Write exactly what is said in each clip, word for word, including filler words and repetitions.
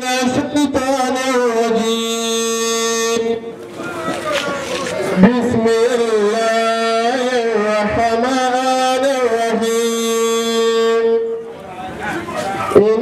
الشيطان الرجيم بسم الله الرحمن الرحيم إن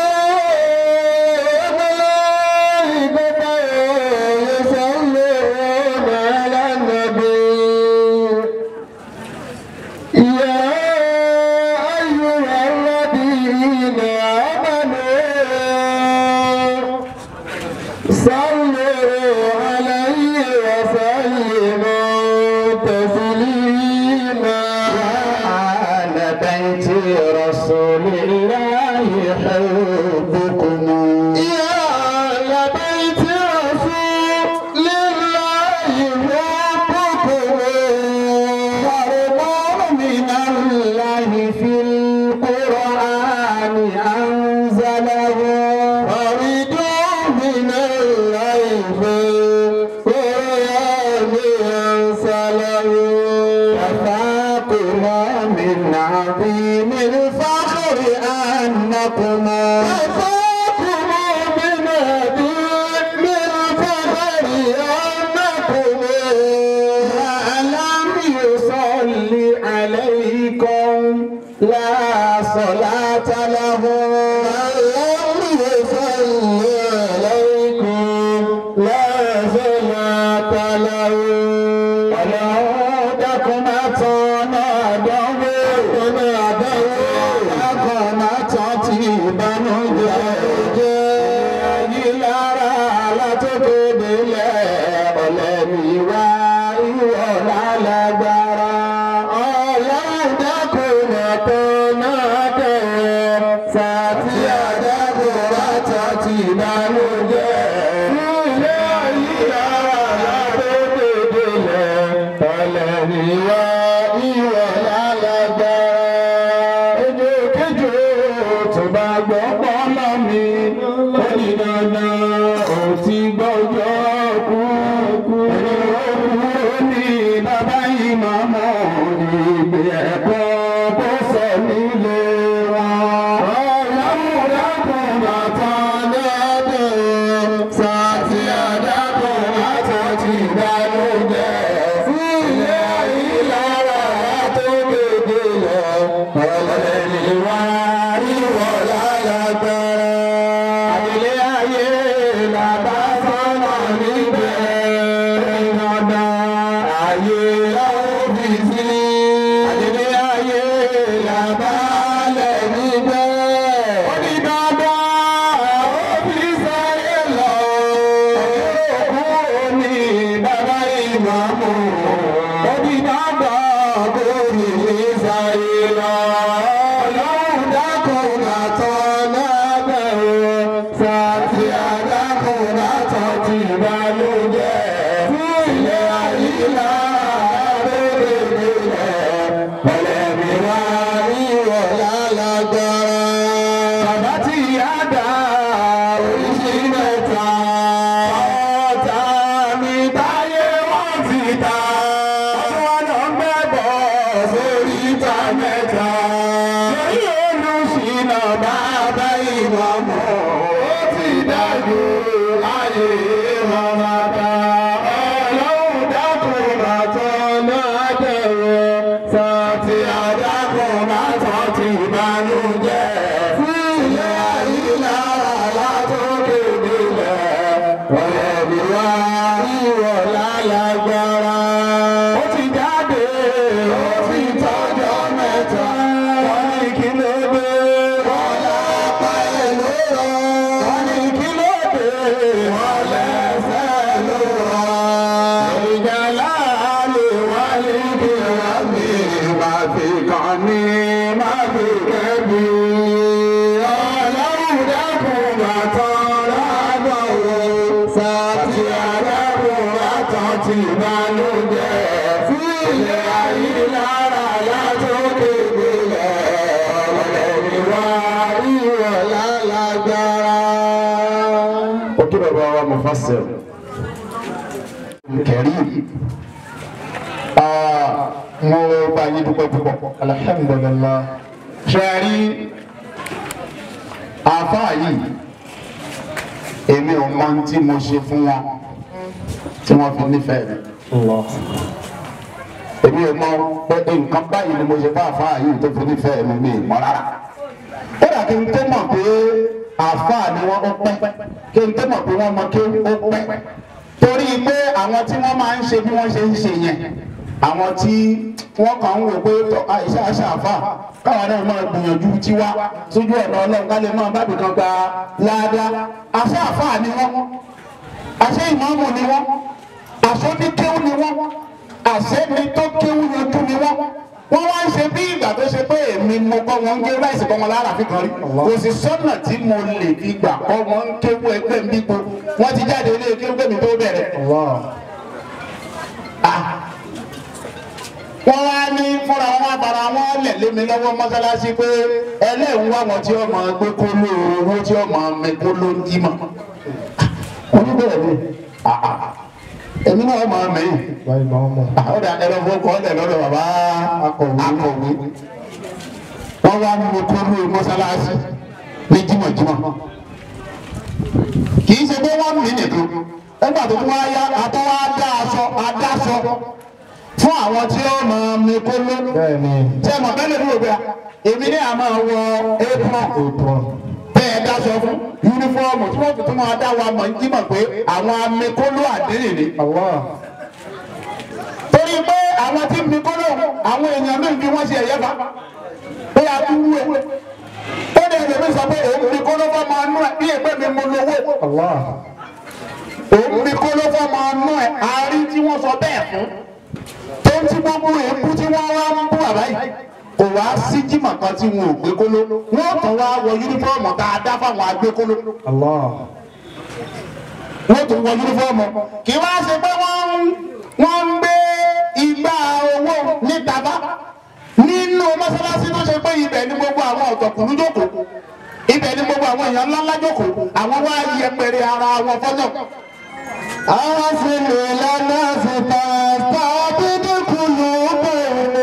mufassir karim ah mo bá yín dúpẹ́ púpọ̀ alhamdulillah shari afa yìí èmi ò mọ ohun tí mo ṣe fún wọn tí wọ́n fi nífẹ̀ẹ́ mi. èmi ò mọ pé nǹkan báyìí ni mo ṣe fún àfáà yìí tó fi nífẹ̀ẹ́ mi mi mọ́ rárá. ó dà kí n tó mọ̀ pé àfáà ni wọ́n ó pẹ́ kí n tó mọ̀ pé wọ́n mọ kí ó pẹ́ torí pé àwọn tí wọ́n máa ń ṣe bí wọ́n ṣe ń ṣe yẹn àwọn tí wọ́n kàn ń wò pé àìsàn àṣà àfáà káwọn náà máa gbìyànjú tiwa sójú ọ̀nà ọlọ́run ká lè máa bábì kan gba ládàá àṣà àfáà ni wọ́n àṣẹ ìmáàmù ni wọ́n àṣọ oníkéwù ni wọ́n àṣẹ mi tó kéwù yanjú ni wọ́n wọ́n wá ń ṣe bí ìgbà tó ṣe pé èmi mo kọ́ wọn ń gé láìsí kọ́ wọn lára fi kan rí kò sí sọ́nà tí mo lè fi gbà kọ́ wọn ń kéwù ẹgbẹ́ mi gbó wọ́n ti jáde ilé kéwù mi tó bẹ̀rẹ̀. wọ́n wá ní fúnra wọn wá bara wọn lẹ̀ lé mi lọ́wọ́ mọ́sálásí pé ẹlẹ́rìí wá wọn tí ó máa gbé kóló owó tí ó máa mi kóló ń dí mọ́. oníbẹ̀rẹ̀ mi èmi náà máa mẹ́yìn ọ̀dà ẹ̀rọ fọkọ̀ ọ̀dẹ̀ lọ́dọ̀ bàbá akọ̀wé wọ́n wá mi kóló mọ́sálásí ní jímọ̀jímọ̀ kì í ṣe pé wọ́n mí nìkan ẹgbà tó wá yá àtọ́wá dá aṣọ adáṣọ fún àwọn tí ó máa mi kóló tí ẹ mọ̀ bẹ́ẹ̀ lè dúró gbà èmi ní àmọ́ wọ apron bẹ́ẹ̀ dáṣọ fún yunifọ́ọ̀mù tí wọ́n tuntun máa dá wa mọ̀ ní jímọ̀ pé àwọn amikóló àdéhìn ni. torí pé àwọn tí mikóló àwọn èèyàn náà bí wọ́n ṣe ẹ̀yẹ́ bá pé a tún wú ẹ̀ ó ní ẹ̀rọ mi sọ pé òun mikóló fọ́ máa nú ẹ̀ bí ẹgbẹ́ mi mo lówó òun mikóló fọ́ máa nú ẹ̀ àárín tí wọ́n sọ bẹ́ẹ̀ fún tó ń tí gbogbo èébú tí wọ́n wá ń bú àbáyé kò wá sí jímọ̀ kan tí wọn ò gbé kóló wọ́n kàn wá wọ yúnífọ́ọ̀mù tá a dá fáwọn agbékóló. wọ́n tún wọ yúnífọ́ọ̀mù kì í wá ṣe pé wọ́n ń gbé igbá owó níta bá nínú mọ́sálásí tó ṣe pé ibẹ̀ ni gbogbo àwọn ọ̀tọ̀kùnrin jókòó ibẹ̀ ni gbogbo àwọn èèyàn ńláńlá jókòó àwọn wá yẹpẹrẹ ara wọn fọ́nà. àwọn sì lè lọ́nà sí pàṣẹ àbídíkùlù bẹ̀rẹ̀.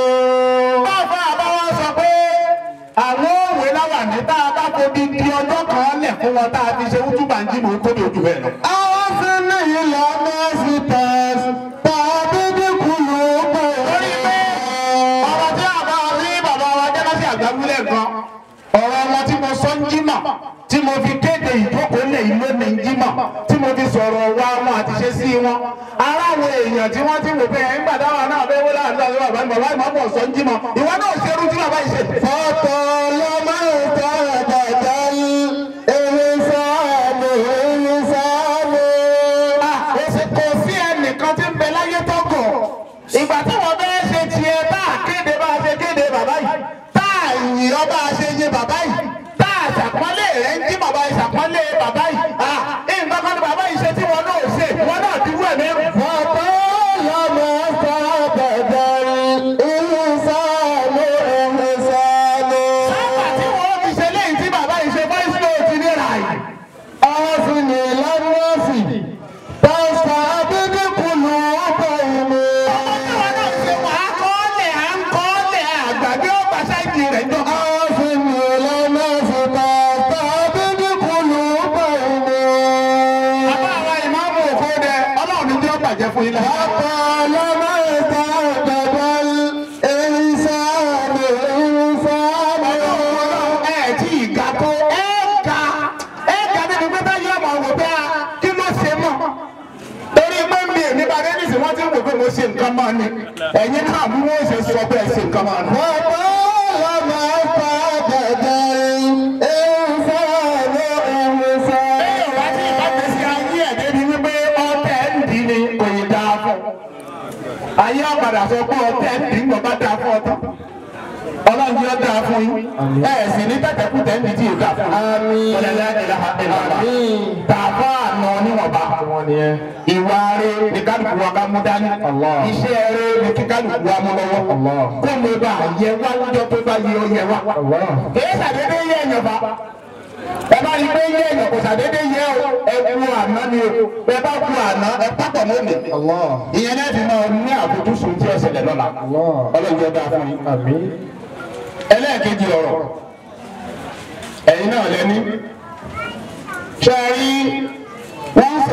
tá a bá tóbi di ọjọ́ kan lẹ̀ fún wọn tá a fi ṣe wútúbà ń jí mò ń tóbi ojú bẹ́ẹ̀ lọ. àwọn sínú ìlà mẹ́sì tẹ̀sí tàbí dínkù ló bẹ̀. lórí pé ọ̀rọ̀ tí àbá rí bàbá wa jẹ́lásí àgbàwúlẹ̀ gan ọ̀rọ̀ wọn tí mo sọ ń jímọ̀ tí mo fi kéde ìjókòó lè ilé mi ń jímọ̀ tí mo fi sọ̀rọ̀ wa wọn àti ṣe sí wọn. ara àwọn èèyàn tí wọ́n ti wò pé ẹ̀ ń gbàdá wa náà bẹ́ẹ̀ wọlé àdúrà sí bàbá mi bàbá mi máa bọ̀ sọ ń jímọ̀ ìwọ náà ṣerú tí bàbá yìí ṣe. fọ́tò lọ́mọ ìta dàda yìí èmi sáàmù èmi sáàmù. kò sí ẹnìkan tí ń bẹ láyé tó kọ̀ ìgbà tí wọ́n bẹ́ẹ̀ ṣe tiẹ̀ tá a kéde bá a ṣe kéde bàbá yìí tá a yìn ọ́ bá a ṣe yìn bàbá yìí tá a ṣàpọ́nlé rẹ̀ ń jí bàbá yìí ṣàpọ́nlé bàbá yìí nǹkan kan ní bàbá yìí ṣe tí wọn náà ṣe wọn náà ti wú ẹ̀mí. bàbá lọ́mọ sábàdà ìlú sáàlù ẹ̀hìn sáàlù. sábà tí wọ́n fi ṣe léyìí tí bàbá yìí ṣe voice note ní ràì. ọ̀sìn ní lọ́nọ́ọ̀sì pásítọ̀ abídíkùlù ọ̀pọ̀ ìlú. ọmọ tí wọn náà ṣe wà á kọ́ ọ́lẹ̀ à ń kọ́ ọ́lẹ̀ àgbàgbé ọgbà sáìdì rẹ̀ jọ. ọ̀sìn ní lọ́nọ́ọ̀sì pásítọ̀ abídíkùlù ọ̀pọ̀ ìlú. bàbá àwa ìmáàmù òkú dẹ ọlọ́run ní tí ó bàjẹ́ fún yín lẹ́yìn. ọ̀pọ̀ ọlọ́mọ ìta ọ̀dọ̀dọ̀ èyí sáàmì èyí sáàmì. ẹ tí ìga tó ẹ ga ẹ ga níbi pé bá yọ ọmọ wò bẹ́ẹ̀ kí ló ṣe mọ̀. torí pé mi èmi bá dé nísìnyí wọ́n ti ń wò pé mo ṣe nǹkan máa ní ẹ̀yin náà bí wọ́n ṣe sọ pé ẹ ṣe nǹkan máa ní. ọ̀pọ̀ ọlọ́mọ ìta ọ̀dọ̀dọ̀ èyí sáàmì èyí sáàmì. ẹ yọ̀ wá sí ìbágbèsí ayé ẹ̀ débi wípé ọ̀tẹ̀ ń dì ní òyìn dáa fún. ayé ọ̀padà sọ pé ọ̀tẹ̀ ń dì ń gbọ́ bá dáa fún ọ̀tọ̀. ọlọ́run yóò dáa fún yín. ẹ sì ní tẹ̀tẹ̀kùtẹ̀ ń di tí yóò dáa fún yín. ọ̀lẹ́lẹ́ ìlànà ìlànà. tààfà àná níwọ̀nba. ìwà rẹ̀ ní kálukú wa ká mú dání. iṣẹ́ rẹ̀ ní kí kálukú wa mú lọ́wọ́. kó lè bá yẹ wá lọ́jọ́ tó bá yẹ ọ yẹ wá. kì í ṣàdédé yẹ ẹ̀yàn bá. ẹ bá rí pé yẹ ẹ̀yàn kò ṣàdédé yẹ ọ ẹ kú àná ni o ẹ bá kú àná ẹ pápọ̀ mọ́ mi. ìyẹn náà fi máa ní àfojúsùn tí ó ṣẹlẹ̀ lọ́la. ọlọ́run yóò dáa fún yín. ẹlẹ́ẹ̀kejì ọ̀rọ̀ ẹ̀yin náà lẹ́ni ṣe rí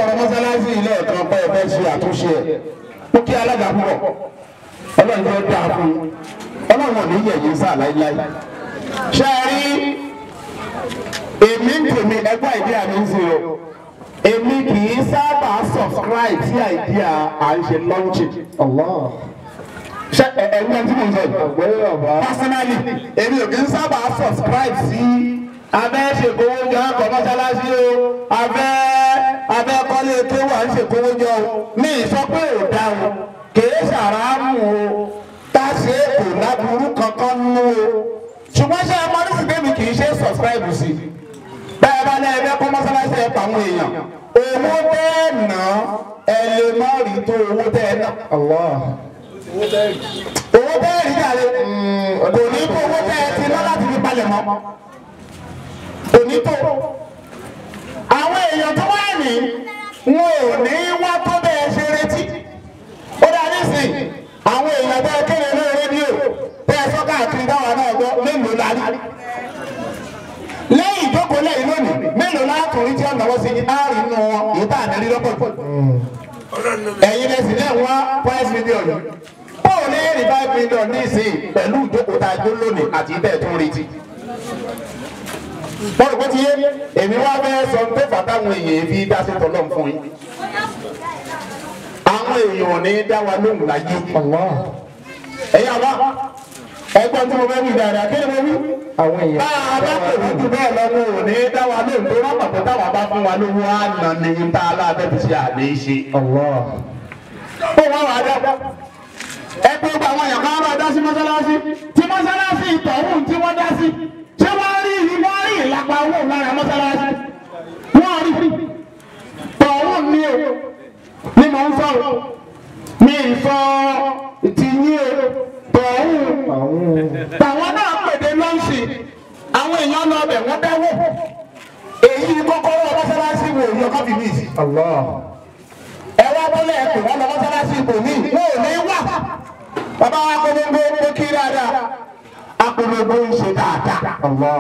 sọ̀rọ̀ mọ́sálásí ilé ẹ̀kan pé ẹ fẹ́ ṣe àtúnṣe ẹ̀ ó kí alága púpọ̀ ọlọ́run tó dáa fún ọlọ́run ò ní yẹ̀yẹ́ sáà láíláí ṣe é rí èmi ń tèmi ẹgbẹ́ ìdí àmì ń sìn o èmi kì í sábà subscribe sí àìdíà à ń ṣe launching. ṣe ẹ̀gbọ́n tí mo ń sọ yìí personally èmi ò kì í sábà subscribe sí abẹ́ ṣèkówó jọ ọkọ̀ mọ́ṣáláṣí o abẹ́ abẹ́ kọ́lé tó wà ń ṣèkówó jọ o ní ìsọ pé ò dá o kìí ṣàrámù o tá a ṣe kò láburú kankan nínú o ṣùgbọ́n ṣé ẹ mọ ní sìgbẹ́mi kì í ṣe subscribe sí bẹ́ẹ̀ bá lẹ́yìn bẹ́ẹ̀ kọ́ mọ́ṣáláṣí ẹ̀ pa àwọn èèyàn owó bẹ́ẹ̀ ná ẹ lè má rí tó owó bẹ́ẹ̀ ná. owó bẹ́ẹ̀ rí jáde kò ní kó owó bẹ́ẹ̀ ti ná láti fi palẹ̀ mọ́ kò ní tó. àwọn èèyàn tó wá ní wọn ò ní wá tó bẹ́ẹ̀ ṣe retí. ó dá nísìnyí àwọn èèyàn bẹ́ẹ̀ kéde lórí rédíò bẹ́ẹ̀ sọ káàkiri dáwà náà gbọ́ mélòó la rí. lẹ́yìn ìjókòó lẹ́yìn lónìí mélòó látòrí tí wọ́n náwó sí ní àárín nù wọn èyí tá à ní rí lọ́pọ̀ pọ̀. ẹ̀yin lẹ́sìn náà wá five million bóò ní èrè five million ní ìsìn pẹ̀lú ìjókòó tá a jó lónìí àti ìtẹ̀ tó ń retí. bọ́ọ̀lù pé ti yé èmi wá fẹ́ sọ pé fàtàwọn èèyàn fi dá sí tọ́lọ́ fún yín. àwọn èèyàn ò ní dá wa lóhùn láyé. ẹ̀yin àbá ẹgbọ́n tí mo fẹ́ wí dáadáa kí ni mo wí. àwọn èèyàn bá a bá pè wí jù bẹ́ẹ̀ lọ́wọ́ ò ní dá wa lóhùn tó rán pàtó táwa bá fún wa lówó àná ní ta aláàbẹ̀ fi ṣe àlè ṣe. ó wá wà á dá ẹgbẹ́ gba àwọn èèyàn kan bá dá sí mọ́sálásí tí mọ́sálásí ìtọ̀hún tí wọ́n dá sí ṣé wọ́n rí wọ́n rí ìlápá owó lára mọ́sálásí wọ́n rí tọ̀hún ní o ní mò ń sọ̀rọ̀ mi ì sọ tìyín o tọ̀hún tàwọn náà pèdè lọ́ọ̀sì àwọn èèyàn lọ bẹ̀ wọ́n dáwọ́ èyí kọ́kọ́rọ́ mọ́sálásí wò ní ọkọ̀ bìbí sí. ẹ wá wọlé ẹ pè wọ́n lọ mọ́sálásí ibòmí wọn ò ní wà. bàbá wa polongo ó kí dáadáa apolongo ń ṣe dáadáa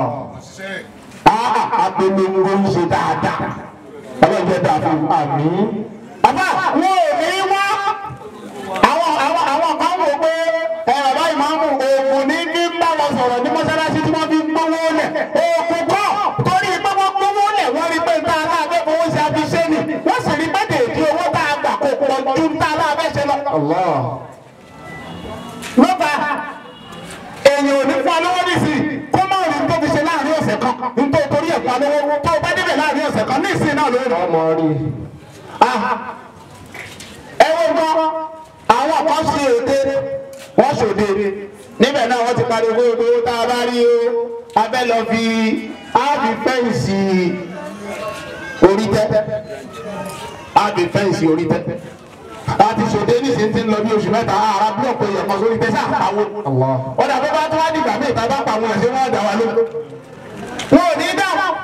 apolongo ń ṣe dáadáa ọlọ́jọ́ dáa fún àmì. bàbá wọn ò ní wá àwọn àwọn àwọn kan wò pé ẹ bàbá ìmáàmù òògùn ní bí ń bá wọn sọ̀rọ̀ ní mọ́sálásí tí wọ́n fi gbówó lẹ̀ òògùn kọ́ torí pé wọ́n gbówó lẹ̀ wọ́n rí pé ń tá aláàbẹ̀ fowó ṣe àfiṣẹ́ ni wọ́n sì rí pẹ́ẹ́tẹ̀ èdè owó tá a gbà kó pọ̀ ju ń tá aláàbẹ̀ ṣe lọ. lọ́ba èèyàn ò ní fún alówó nísìnyí kó má rí tó fi ṣe láàrin ọ̀sẹ̀ kan nítorí torí ẹ̀kọ́ alówó tó bá débẹ̀ láàrin ọ̀sẹ̀ kan ní ìsìn náà lórí. ọmọ rí ẹ wọ́n gbọ́ àwọn kan ṣe ète wọ́n ṣòde níbẹ̀ náà wọ́n ti pariwo owó tá a bá rí o abẹ́ lọ fi áàbì fẹ́ǹsì orí tẹ́ áàbì fẹ́ǹsì orí tẹ́ àti ṣòde nísìnyí ti ń lọ bí oṣù mẹ́ta ara búlọ̀kù èèyàn kan sórí tẹ́ sáà pàwọ́ ọ̀dà bó bá tó wá dìgbà míì tá a bá pa àwọn ẹ̀ṣẹ́ wọn dà wá ló wọn ò ní dà wọ́n.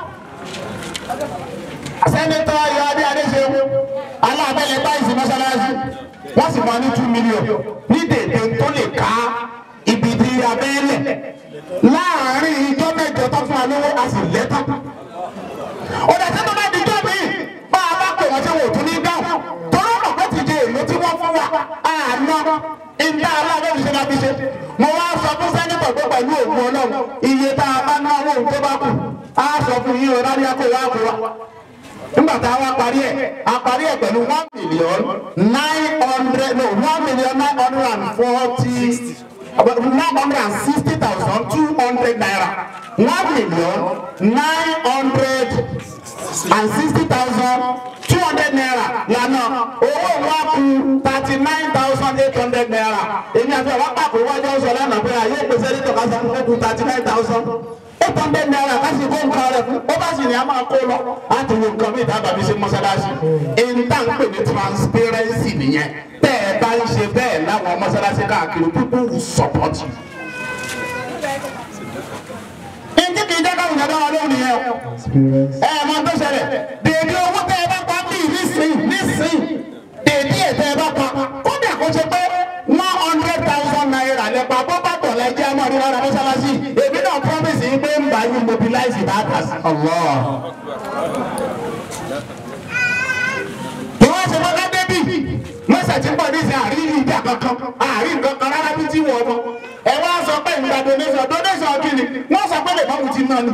sẹ́nitọ́ ayọ̀ adé adéṣewu aláàbẹ̀lẹ̀ báyìí sí mọ́ṣáláṣí wọ́n sì máa ní two million ní dèdè tó lè ká ibi tí abẹ́lẹ̀ láàárín ijọ́ mẹ́jọ tó fún wa lówó a sì lẹ́tà. ọ̀dà tí tó bá di ijọ́ mi bá a bá pè wọ́n ṣe wò tún ní dáhùn tọ́lá mọ̀ pé ti di èlò tí wọ́n fún wa àná ìdá aláàbẹ̀ fi ṣe máa fi ṣe. mo wá sọ fún sẹ́nitọ̀ pé pẹ̀lú òògùn ọlọ́run iye tá a bá náwó òun tó bá kù á sọ fún yín ọ̀rá ní akó wa kó wa. nígbà tá a wá parí ẹ̀ a parí ẹ̀ pẹ̀lú one million nine hundred no one million nine hundred and forty nine hundred and sixty thousand two hundred naira one million nine hundred and sixty thousand two hundred naira lànà owó wa kù thirty nine thousand eight hundred naira èmi àti àwọn pàpọ̀ wájú ọ̀sọ̀ lánàá pé àyè ìpèsè ní tọ́kasá fún kù thirty nine thousand eight hundred naira kasi kó nǹkan rẹ̀ fún ó bá sì ní a máa kó lọ láti wo nǹkan mìíràn tàbí ṣe mọ́ṣáláṣí èyí tá à ń pè ní transparency nìyẹn bẹ́ẹ̀ bá ń ṣe bẹ́ẹ̀ láwọn mọ́ṣáláṣí káàkiri people will support you. ìdí kìí jẹ́ káwọn ìjọba wa lóhùn nìyẹn o ẹ ẹ máa tó ṣẹlẹ̀ dèbí owó tẹ ẹ bá pa bí nísìnyí nísìnyí dèbí ẹ tẹ ẹ bá pa kódà kó ṣe pé one hundred thousand naira lẹ́pa bó bá tọ̀ lẹ́jẹ́ ọmọ rí rárá mọ́ṣáláṣí èmi náà promise yín pé ń bá yín mobilize ìbáàkàsí. ọ̀sẹ̀ tí ń bọ̀ nísìnyí àárín ìjà kankan àárín kankan rárá bí tí wọ́n mọ̀ ẹ wá sọ pé ìgbà donation donation kí ni wọ́n sọ pé lè má mú ti náà ni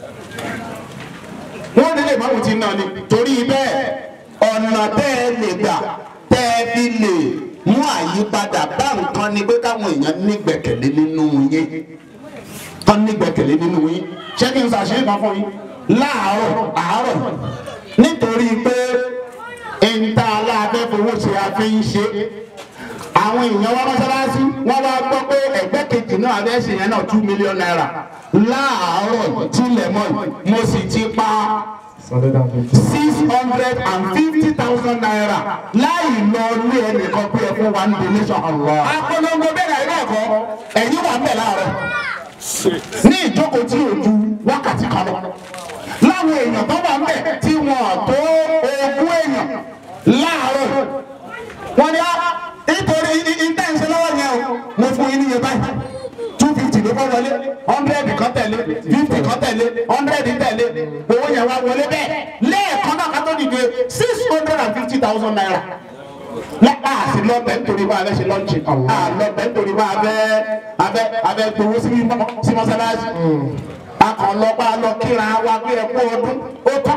wọ́n ní lè má mú ti náà ni torí bẹ́ẹ̀ ọ̀nà tẹ́ ẹ lè gbà tẹ́ ẹ fi lè mú àyípadà bá nǹkan ni pé káwọn èèyàn nígbẹ̀kẹ̀lé nínú yín kán nígbẹ̀kẹ̀lé nínú yín ṣé kí n ṣàṣeyẹ kan fún yín láàárọ̀ àárọ̀ nítorí pé ìta aláàfẹ́ fowó ṣe àfi ń ṣe àwọn èèyàn wá mọ́sálásí wọ́n wá gbọ́ pé ẹgbẹ́ kejì náà abẹ́ ṣe yẹn náà two million naira láàárọ̀ tilẹ̀ mọ́ mo sì ti pa six hundred and fifty thousand naira láì lọ ní ẹnìkan pé ẹ fún wa ní donation. apolongo bẹ́ẹ̀ náà ẹ̀kọ́ ẹ̀yìn wà ń bẹ̀ láàárọ̀ ní ìjókòó tí ò ju wákàtí kan lọ láwọn èèyàn tó wà ń bẹ̀ tí wọ́n tó ogún èèyàn láàárọ̀ wọ́n ní á nítorí intense lọ́wọ́ yẹn o mo fún yín níye báyìí two fifty ló kọ́ wọlé hundred kan tẹ̀lé fifty kan tẹ̀lé hundred tẹ̀lé owó yẹn wá wọlé bẹ́ẹ̀ lẹ́ẹ̀kan náà ká tó dìde six hundred and fifty thousand naira lẹ́pà sí lọ́bẹ̀ nítorí bá abẹ́ ṣe lọ́ọ̀ṣì lọ́bẹ̀ nítorí bá abẹ́ abẹ́ abẹ́ gbowó sí mọ́sálásí akọ̀lọ́pàá lọ kíra wa kí ẹ kú ọdún ó tán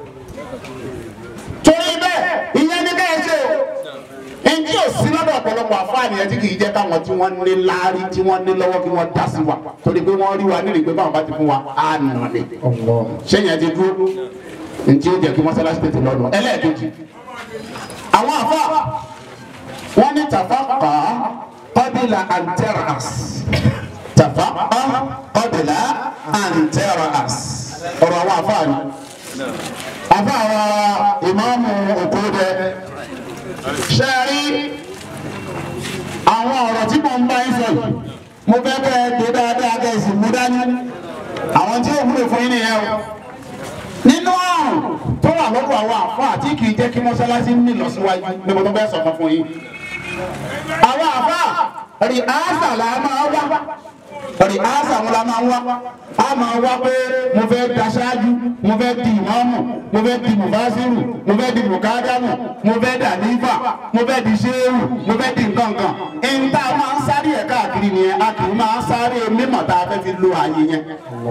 torí bẹ́ẹ̀ ìyẹn ní bẹ́ẹ̀ ṣe ẹnjí ò sí lọ́dọ̀ ọ̀pọ̀lọpọ̀ àfáàní ẹ tí kì í jẹ́ káwọn tí wọ́n ní láárí tí wọ́n ní lọ́wọ́ kí wọ́n dá sí wa torí pé wọ́n rí wa nílùú pé báwọn bá ti fún wa á nà ní. sẹ́yìn ẹ̀jẹ̀ dúró ntí ó jẹ́ kí mọ́sálásí tètè lọ́dọ̀ ẹlẹ́ẹ̀kejì àwọn àfáà wọ́n ní tàfàkà qabla an tar'as tàfàkà qabla an tar'as ọ̀rọ̀ àwọn àfáà ni àfáà wa ìmáàmù Òkúdẹ ṣẹ́rí àwọn ọ̀rọ̀ tí mo ń bá yín sọ yìí mo fẹ́ kẹ́ ẹ dé dáadáa kẹ́ ẹ sì mú dání àwọn tí ó wúlò fún yín nìyẹn o nínú àrùn tó wà lọ́dọ̀ àwọn àfáà tí kì í jẹ́ kí mọ́ṣáláṣí ní ìlọsíwájú ni mo tó fẹ́ sọ̀kan fún yín àwọn àfáà rí àṣà là máa wá rí àṣà wọn la máa wá a máa wá pé mo fẹ́ daṣáájú mo fẹ́ di ìmáàmù mo fẹ́ di mùfásírù mo fẹ́ di mùkádámù mo fẹ́ di àlífà mo fẹ́ di ṣéèrù mo fẹ́ di nǹkankan ẹni tá a máa ń sáré ẹ̀ káàkiri nìyẹn a kì í máa ń sáré mímọ̀ tá a fẹ́ fi lo ààyè yẹn.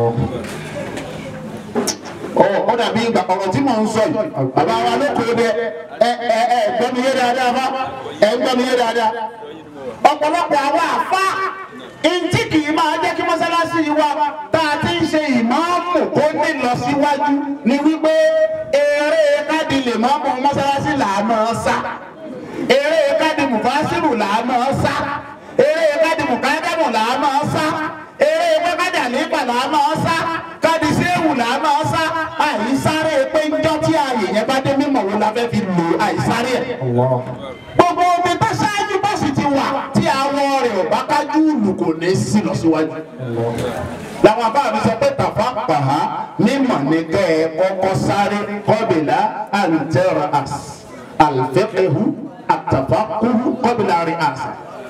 ó dàbí ìgbà ọ̀rọ̀ tí mò ń sọ yìí bàbá wa ló kó dé ẹ ẹ ẹ gbọ́ mi yé dáadáa bá ẹ gbọ́ mi yé dáadáa ọ̀pọ̀lọpọ̀ àwọn àfa ntí kì í máa jẹ́ kí mọ́sálásí wa tá a ti ń ṣe ìmáàmù kó ní lọ síwájú ni wípé eré káàdì lè máàmù mọ́sálásí là á máa sá eré káàdì mùfásírù là á máa sá eré káàdì mùkádámù là á máa sá eré káàdì àlífà là á máa sá káàdì séwù là á máa sá àìsáré pé njọ́ tí ààyè yẹn bá dé mímọ̀ wo la fẹ́ fi lò àìsáré ẹ̀. gbogbo omi bá ṣáájú bá sì ti wà tí àwọn rẹ̀ ò bá kájú lù kò ní sí lọ síwájú. làwọn àbá mi sọ pé tàfà pàhá mímọ̀ ní kẹ́ ẹ kọ́kọ́ sáré kọ́bìlà àǹtẹ̀rọ̀ às àlùfẹ́kẹ̀hù àtàfàkùhù kọ́bìlà rẹ̀ às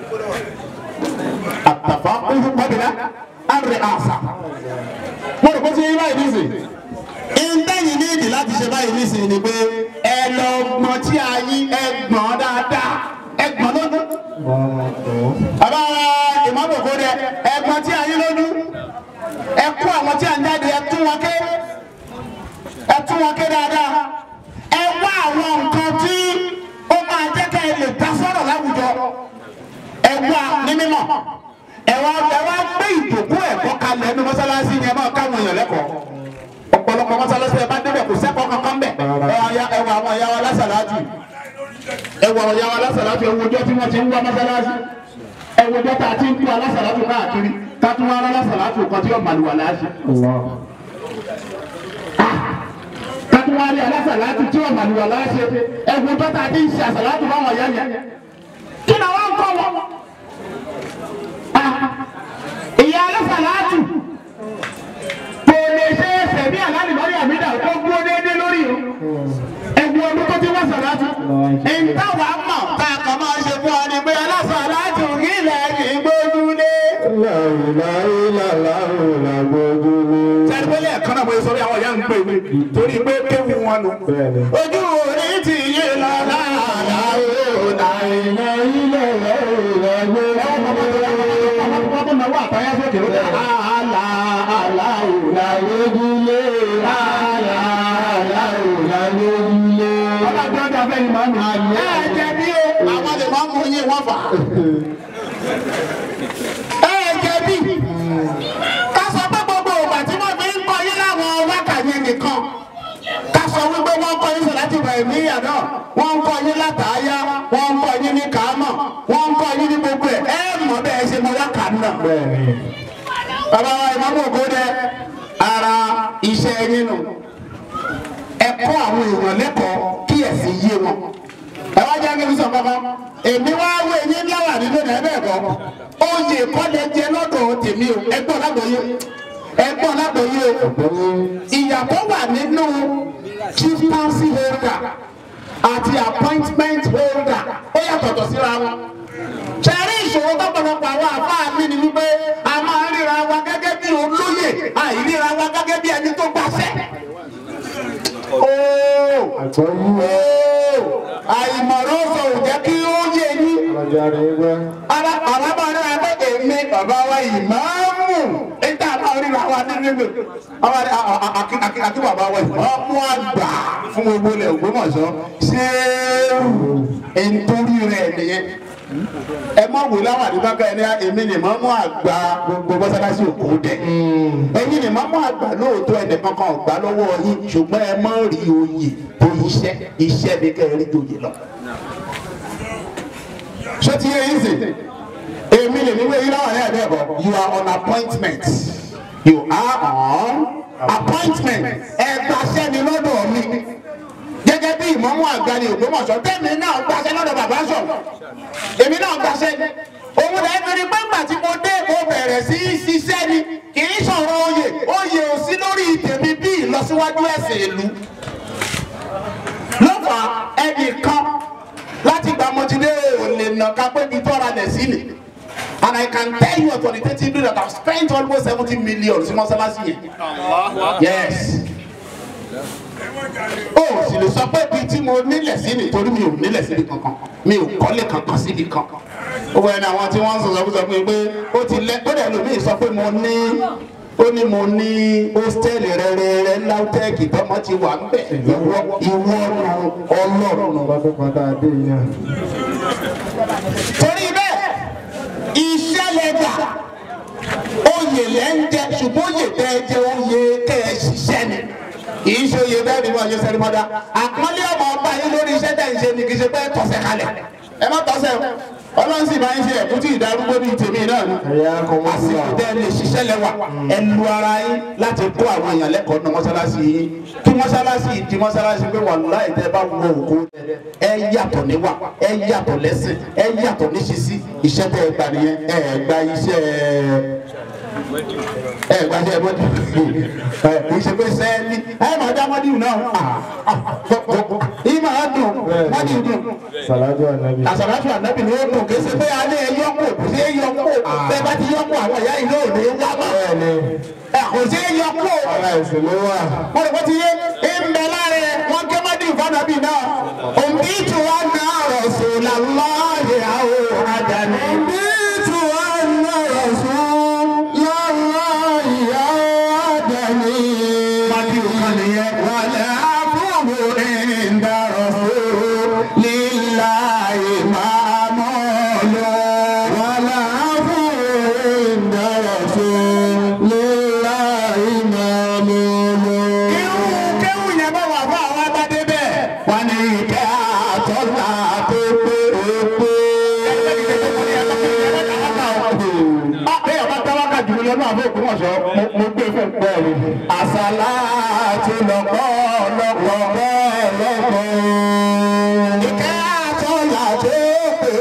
àtàfàkùhù kọ́bìlà rẹ̀ às. mo rò pé tí yín báyìí nísìn ìntẹ́yìn ní ìdí láti ṣe báyìí nísìn ni pé ẹ lọ gbọ́n tí a yí ẹ gbọ́n dáadáa ẹ gbọ́n lọ́dún. bàbá ìmọ̀mù kò dẹ ẹ gbọ́n tí a yí lọ́dún ẹ kó àwọn tí a ń jáde ẹ tún wọn ké ẹ tún wọn ké dáadáa ẹ wá àwọn nǹkan tí ó máa jẹ́ kẹ́ ẹ lè dá sọ̀rọ̀ láwùjọ ẹ wá ní mímọ̀ ẹ wá ẹ wá gbé ìdòkú ẹ̀kọ́ kalẹ̀ ní mọ́sálásí yẹn máa káwọn èèyàn lẹ́kọ̀ọ́ ọ̀pọ̀lọpọ̀ mọ́sálásí ẹ bá débẹ̀ kò sẹ́kọ̀ọ́ kankan bẹ̀ ẹ wà àwọn ìyá wa lásàlájì ẹ wà àwọn ìyá wa lásàlájì ẹ wo ọjọ́ tí wọ́n ti ń wá mọ́sálásí ẹ wo ọjọ́ tá a ti ń kú alásàlájì káàkiri kátó wá alásàlájì kan tí yóò màlúwà láàṣì kátó wá rí alásàlájì tí yóò màlúwà láàṣì ẹ wo ọjọ́ tá a ti ń ṣe àsàlájì báwọn ìyá yẹn kí ni àwọn ń kọ́ wọn ìyá alásàlájì kò lè ṣe ẹsẹ̀ bí àlálì lórí àmìdá tó gbó déédéé lórí o ẹgbẹ́ ọdún tó ti wá sàlájì ìtawà mọ̀ ká kàn máa ṣe fún ọ ní pé alásàlájì kí ilẹ̀ kì í gbójúlé. sẹ́ni ẹ̀kan náà mo sọ bí àwọn ìyá ń pè mí torí pé kéwù wọn nù. ojú òní ti yé lọ láàlá òòlà. iná ilé ìrọ̀lẹ́ ọmọ náà wà táyà sókè ó dà. àlà àlà òlàlójúlé àlà àlà òlàlójúlé. ọlọ́dún ọjà fẹ́ ni màá mi. ẹ jẹ bí o àwọn lè máa mú yín wọ́n fà. ẹ jẹ bí ká sọ pé gbogbo ìgbà tí wọ́n fi ń kọ́ yín láwọn wákàtí nìkan ká sọ wípé wọ́n kọ́ yín sọ láti bẹ̀rẹ̀ ní ìyàdọ̀ wọ́n ń kọ́ yín látàáyá wọ́n ń kọ́ yín ní kàámọ̀ wọ́n ń kọ́ yín ní gbogbo ẹ̀ ẹ mọ̀ bẹ́ẹ̀ ṣe mọ wákàtí náà. bẹ́ẹ̀ni. bàbá wa ìmọ̀mọ́ ògòdè ara iṣẹ́ yín nù ẹ kọ́ àwọn èèyàn lẹ́kọ̀ọ́ kí ẹ̀sìn yé wọn. ẹ wá jẹ́ kí n sọ kankan èmi wá wé yín láwà nínú ẹ̀ bẹ́ẹ̀ kọ́ oyè kọ́lẹ̀ jẹ lọ́dọ̀ tèmi o ẹgbọ́n lágbóyè ẹgbọ́n lágbóyè o ìyàtọ̀ wà nínú chieftaincy holder àti appointment holder ó yàtọ̀tọ̀ síra wọn. sẹ́rí ìṣòro tọ́pọ̀lọpọ̀ àwọn àfáà mi ni wípé a máa ń ríra wa gẹ́gẹ́ bí olóyè àìríra wa gẹ́gẹ́ bí ẹni tó gbàṣẹ́. ooo àìmọ̀ràn sọ ò jẹ́ kí ó yé yín. ara arábàárẹ̀ ẹgbẹ́ èmi bàbá wa ìmáàmù níta máa ríra wa nínú ìlú àkí bàbá wa ìmáàmù àgbà fún gbogbo ilẹ̀ Ògbómọ̀ṣọ́ ṣé nítorí rẹ̀ nìyẹn. ẹ má wò láwọn àdìbákà ẹni èmi ni mọ́mú àgbà gbogbo mọ́sálásí òkú dẹ̀. ẹ̀yin ni mọ́mú àgbà lóòótọ́ ẹnì kankan ọ̀gbà lọ́wọ́ yín ṣùgbọ́n ẹ má rí oyè tó iṣẹ́ iṣẹ́ ní kẹ́ ẹ rí joyè lọ. ṣé ti yé yín sè èmi lè níwé yín láwọn ẹ̀yà bẹ́ẹ̀ bọ̀ you are on appointment you are on appointment ẹ gbàṣẹ́ ni lọ́dọ̀ mi gẹ́gẹ́ bí ìmọ̀mú àgbà ní Ògbómọ̀ṣọ́ tẹ́mi náà gbàṣẹ́ lọ́dọ̀ bàbá sọ̀rọ̀ èmi náà gbàṣẹ́ ni òun lè fi rí pé ńgbà tí mo dé mo bẹ̀rẹ̀ sí í ṣiṣẹ́ ni kì í sọ̀rọ̀ oyè oyè ò sí lórí tèmi bí ìlọsíwájú ẹ̀sìn ìlú ló fà ẹnì kan láti gba mọ́tídé ò lè nà ká pé ibi tọ́ra lẹ̀ sí ni and I can tell you authoritatively that I have spent almost seventy million sí mọ́sálásí yẹn yes. ó sì lè sọ pé bíi tí mo nílẹ̀ sí nítorí mi ò nílẹ̀ síbi kankan mi ò kọ́lé kankan síbi kan. ó wọ ẹni àwọn tí wọ́n ń sọ̀rọ̀ sọ pé ó ti lẹ́ ó dẹ̀ lómi sọ pé mo ní ó ní mo ní hóstẹ́ẹ̀lì rẹ̀rẹ̀rẹ̀ láwùtẹ́ẹ̀kì tọ́mọ ti wà ń bẹ̀ ìwọ ìwọ ọlọ́run. torí bẹ́ẹ̀ ìṣẹ̀lẹ̀ gbà oyè lẹ́ ń jẹ ṣùgbọ́n oyè tẹ́ ẹ jẹ oyè kẹ́ ẹ ṣiṣẹ́ ni kì í ṣe oyè bẹ́ẹ̀ ni wọ́n ṣe sẹ́ni mọ́dá àpọ́nlé ọmọ ọba yín lórí iṣẹ́ tẹ̀ ń ṣe ni kì í ṣe bẹ́ẹ̀ tọ̀sẹ̀ kalẹ̀ ẹ má tọ̀sẹ̀ ọlọ́run sì máa ń ṣe ẹ̀kú tí ìdarúgbó bíi tèmi náà ni àsìkò tẹ́ lè ṣiṣẹ́ lẹ́wà ẹ lu ara yín láti kó àwọn èèyàn lẹ́kọ̀ọ́ nù mọ́sálásí yín kí mọ́sálásí di mọ́sálásí pé wàláhì tẹ́ bá wọ òkú ẹ yàtọ̀ níwà ẹ yàtọ̀ lẹ́sìn ẹ yàtọ̀ níṣìṣí iṣẹ́ tẹ́ ẹ gbà nìyẹn ẹ gba iṣẹ́ ẹ gbàdé ẹbọdì ẹ kì í ṣe pé sẹ́ẹ̀lì ẹ máa dá mọ́dìrú náà ìmọ̀ ọdún mọ́dìrú dùn àṣàlátù ànábì ni ó dùn kì í ṣe pé alẹ́ yọkù kò sí yọkù bẹ́ẹ̀ bá ti yọkù àwọn ìyá ìlú òní wá mọ́ ẹ kò sí yọkù wọ́n lè kó ti yé ìmẹ̀ láàrin wọn ké mọ́dìrú fànàbì náà òǹbí tù wá náà rọ̀ sùn làlọ́ ìyàwó àjàní. Àsàlátù lọ́pọ̀lọpọ̀ lọ́pọ̀ ìkẹ́ àtọ́lá tó pé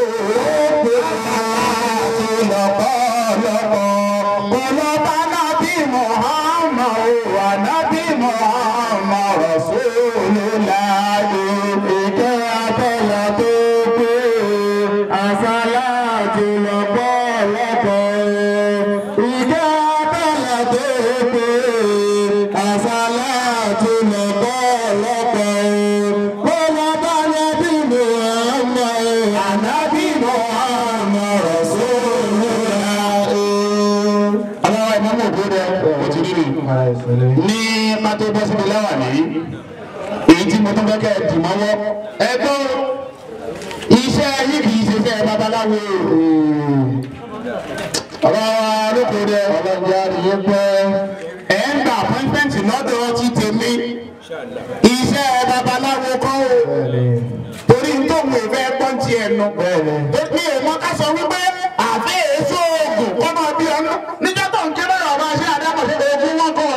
àsàlátù lọ́pọ̀lọpọ̀ kọlọ́bá nábì Muhammad wà nábì Muhammad Rasulullah ìkẹ́ àtọ́lá tó pé àsàlátù lọ́pọ̀lọpọ̀ ìkẹ́ àtọ́lá tó pé àsàlátù lọ́pọ̀lọpọ̀. mo tún fẹ́ kẹ́ ẹ̀ dì mọ́wọ́ ẹ̀gbọ́n iṣẹ́ yìí kì í ṣe iṣẹ́ babaláwo ọ̀rọ̀ olókòrè ọlọ́jà yìí pẹ́ ẹ̀ ń gba appointment lọ́dọ̀ ti tèmi iṣẹ́ babaláwo kọ́ o torí n tó ń wò fẹ́ gbọ́n ti ẹ̀ nù ní èèmọ́ ká sọ wípé àfẹ́ èso oògùn kọ́ máa bí ọ̀nà níjọ́ tó ń kéré ọ̀rọ̀ máa ṣe àdámọ̀ṣe oògùn wọn kọ́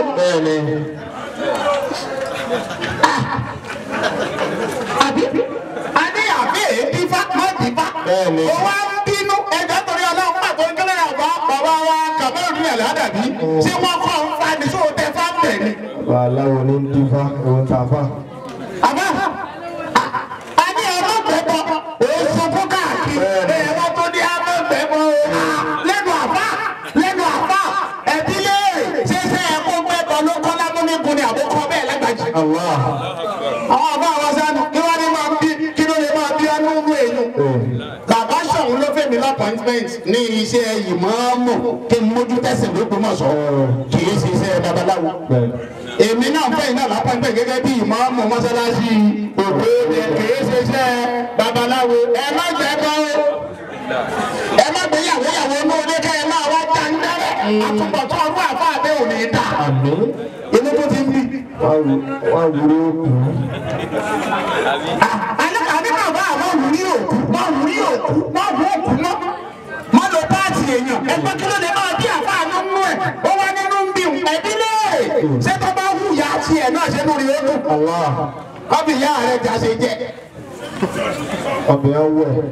àbí adé àfẹ́ èdífá má dìfá ó wá ń bínú ẹ̀jẹ̀ torí ọlọ́run pàtó ń kéré ọ̀bá bàbá wa kàmẹ́rù ní àládàbí ṣé wọ́n kọ́ ń fa ní sóò tẹ fá bẹ̀ ni. bàálàwò ní ń dífá òun tà fà. àbá adé ọmọ gbẹ̀bọ òun sunkún káàkiri ẹ̀rọ tó ní abẹ́ gbẹ̀bọ lẹ́nu àfá lẹ́nu àfá ẹ̀bí léèrè ṣé ṣe ẹ̀kọ́ gbẹ̀bọ ló kọ́ lámúnigun ni àbókọ́ bẹ́ẹ̀ lágbàjì. àwọn àbá àwọn sánú kí wọ́n ní máa bí kí ló lè máa bí ọ́nú ìlú èyí. bàbá sọ̀hún ló fẹ́ mi l'appointment ní iṣẹ́ ìmáàmù kí n mójú tẹ̀sán l'Ógbómọ̀ṣọ́ kì í ṣe iṣẹ́ babaláwo. èmi náà fẹ́ iná l'appointment gẹ́gẹ́ bí ìmáàmù mọ́sálásí òkè kì í ṣe iṣẹ́ babaláwo. ẹ má jẹ́ bọ́ ẹ má gbé yàwó yàwó ní oníkẹ́ ẹ máa wá já ń dẹ́rẹ́ àtúbọ̀tán ọdún àfa àbẹ́ òní dà. inú tó ti ń bí. wọ́n wúlé òkú. àníkà bá àwọn òwúrí òkú wọ́n wúrí òkú wọ́n wú òkú mọ́ mọ́ ló páàtì èèyàn ẹgbẹ́ kí ló lè máa bí àfa àánú nú ẹ̀ ó wá nínú ń bí ẹbí léèrè ṣé tó bá wù yá tiẹ̀ náà ṣe lórí odò. kọ́bì ìyá rẹ̀ jà ṣe jẹ. ọbẹ̀ awọ ẹ̀.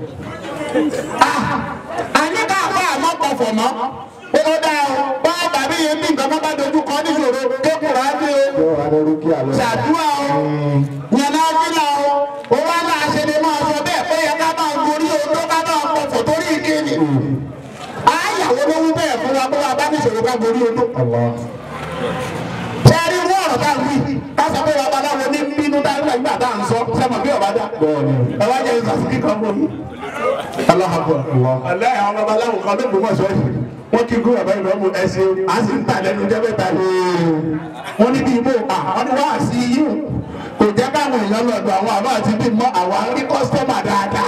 àníkà bá àmọ́ pọ̀fọ̀ mọ́ ó dáa o bá bàbí yẹn bí nǹkan bá dojú kọ níṣòro kékùrọ̀ á dé o ṣàdúrà o yàrá fílà o ó wá náà ṣe lè máa sọ bẹ́ẹ̀ pé yẹ ká máa gorí odó ká máa pọ̀fọ̀ torí ìkéde àyàwó ló wú bẹ́ẹ̀ fún wa bó wa bá níṣòro ká gorí odó. ṣé ẹ rí irú ọ̀rọ̀ tá a wí ká sọ pé babaláwo ní bínú dáadáa nígbà tá à ń sọ sẹ́mọ̀ bí ọ̀bá dá ẹ wá jẹ́ ìsàsíkì kan mọ́ yìí. aláhàbọ̀ alẹ́ àwọn babaláwo kan ló gbọ́mọ̀ sọ yìí wọ́n kí gúrò àbáyé lọ́mú ẹsẹ̀ á sì ń tà lẹ́nu jẹ́ mẹ́ta ni wọ́n ní bí ibò àwọn ni wọ́n á sí yíò kò jẹ́ káwọn èèyàn lọ́dọ̀ àwọn àbá àti bí mọ́ àwọn arí kọ́sítọ́mà dáadáa.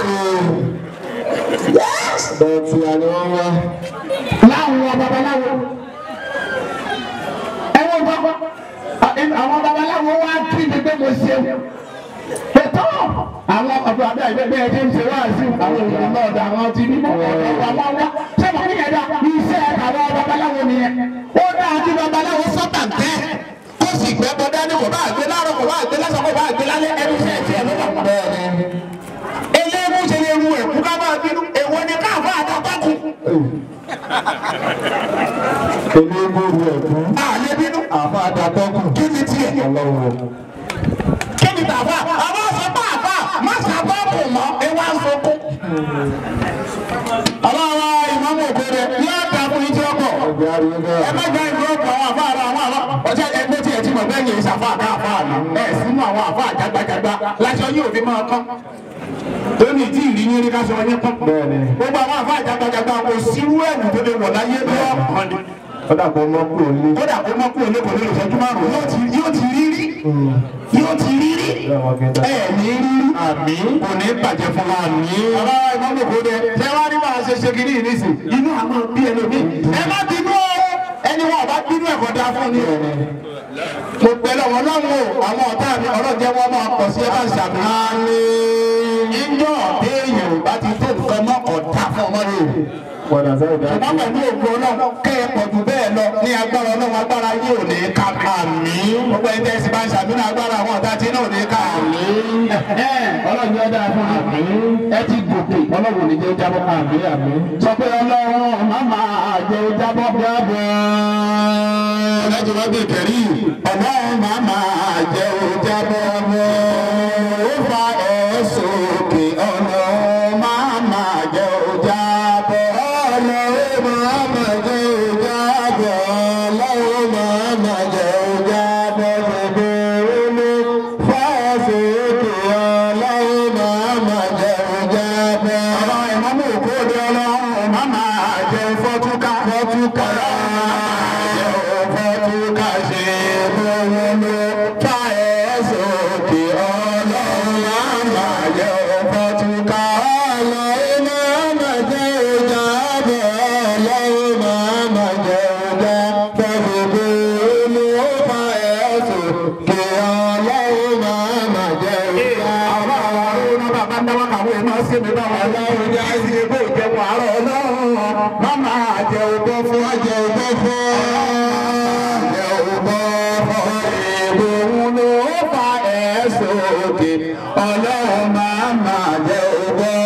bẹ́ẹ̀ tí a ní wọ́n wá. láwọn babaláwo ẹ̀wọ̀n gbọ́gbọ́ àwọn babaláwo wá kí ni pé mo ṣe ètò àwọn ọ̀dọ́ àbí àìbẹ́bẹ́ ẹ̀ ń ṣe wá sí àwọn èèyàn náà dà àwọn ti mímọ́ ọ̀dọ́ àwọn wá sẹ́mi kí yẹn dá iṣẹ́ àwọn babaláwo nìyẹn ó dáa kí babaláwo sọ́tà tẹ́ kó sì gbẹ́ bọ́dá ní kò bá àgbé láàárọ̀ kò bá àgbé lásán kò bá àgbé lálẹ́ ẹni iṣẹ́ tiẹ̀ ló wà pọ̀. eléwu ṣe lè wu ẹ̀kú ká máa bínú èwo ni káàfó àtàkùn. eléwu ru ẹ̀kú. àlẹ́ bínú. àfa àtàkùn. kí ni tiẹ̀. kí ni tàfà àwọn sọ bá àfà má sàbọ̀kù mọ́ ewa ń sọkún. ọlọ́wọ́ ìmọ̀mọ́ òkèrè yóò dà fún ìdí ọkọ̀. ẹ má gba ìlú ọkọ̀ àwọn àfà àrà àwọn àfà ọjọ́ ẹgbẹ́ tí ẹ ti mọ̀ bẹ́ẹ̀ yẹn ìṣàfà àbá àfà àná ẹ̀ sínú àwọn àfà àjàgbàjàgbà láṣọ yóò fi máa kán. tóní tí ìrìn yín rí káṣọ yín kán. gbogbo àwọn àfà àjàgbàjàgbà kò sírú ẹ̀wù tó lè wọ̀ láyé lọ́wọ́. kódà kó mọ́ kúrò ní. kódà kó mọ́ kúrò ní kò ní ìṣẹ́jú márùn-ún yóò ti rí rí yóò ti rí rí ẹ ní rí àmì kò ní bàjẹ́ fún wa ní. ọ̀rọ̀ ìmọ̀mọ̀ kò dé ṣé wàá rí máa ṣe ṣe kiri ìrísí inú àwọn bí ẹlòmíì ẹ má bínú ẹni wọn bá bínú ẹ̀kọ́ dá fún ni. mo pẹ̀lú àwọn ọlọ́run o àwọn ọ̀tá mi ọlọ́jẹ́ wọn máa pọ̀ sí ẹ bá ń ṣàmì. ìjọ téèyàn bá ti tó nǹkan mọ́ ọ̀tá fún ọmọ rẹ̀ ṣùgbọ́n pẹ̀lú ògùn ọlọ́run kẹ́ ẹ pọ̀ jù bẹ́ẹ̀ lọ ní agbára ọlọ́run agbára yìí ò ní ká àmì gbogbo ẹni tẹ́sí bá ń ṣàmìnà agbára àwọn ọ̀tá tí náà ò ní ká àmì. ọlọ́run yóò dáa fún àmì ẹ ti gòkè ọlọ́run ò ní jẹ́ jábọ́ àmì àmì. sọ pé ọlọ́run máma jẹ́ jábọ́ jábọ́. ọlọ́jọ́ bá bèè kẹ́rì ọlọ́run máma jẹ́ jábọ́ mọ́ ó fa ẹ̀ sókè ọlọ́run máma jẹ́ jábọ́. So ń dáwọ́ kàwé máa ṣe mi báwọn. Ọlọ́run jẹ́ àìsí ebó ìjẹun àárọ̀ ọlọ́run. má máa jẹ ògbó fún Ọjọ́ ìgbẹ́ fún jẹ ògbó fún ìgbóhùn ló fa ẹ̀ sókè ọlọ́run má máa jẹ ògbó.